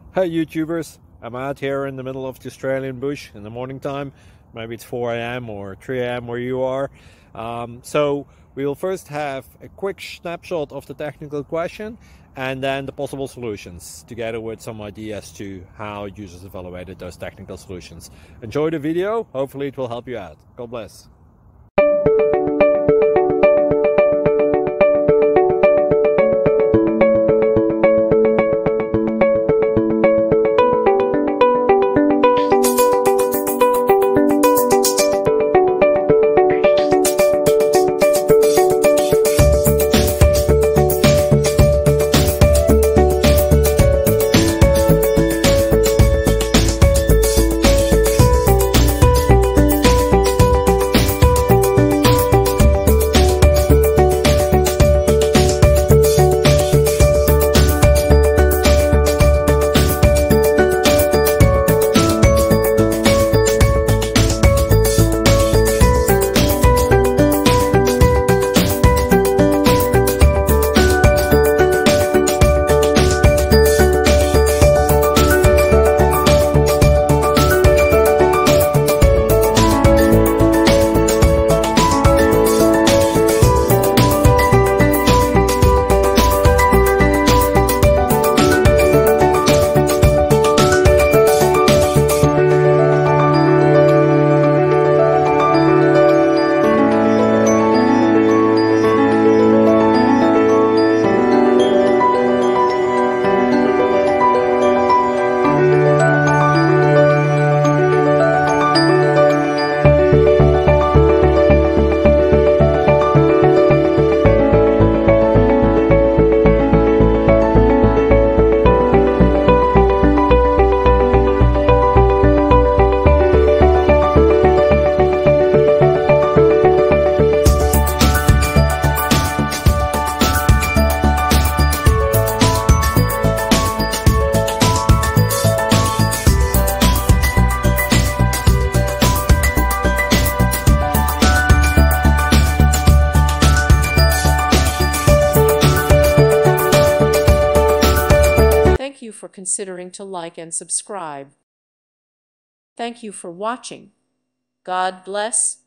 Hey YouTubers, I'm out here in the middle of the Australian bush in the morning time. Maybe it's 4 a.m. or 3 a.m. where you are. So we will first have a quick snapshot of the technical question and then the possible solutions, together with some ideas to how users evaluated those technical solutions. Enjoy the video, hopefully it will help you out. God bless. Thank you for considering to like and subscribe. Thank you for watching. God bless.